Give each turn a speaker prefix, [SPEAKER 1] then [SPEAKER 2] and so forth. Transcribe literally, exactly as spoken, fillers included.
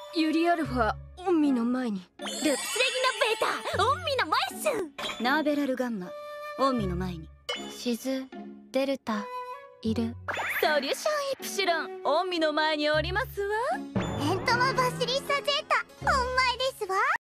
[SPEAKER 1] ユリアルファオンミの前に。
[SPEAKER 2] ルプスレギナベータオンミの前っす。
[SPEAKER 3] ナーベラルガンマオンミの前に。
[SPEAKER 4] シズデルタいる。
[SPEAKER 1] ソリューションイプシロンオンミの前におりますわ。
[SPEAKER 2] エントマバシリッサゼータ本前ですわ。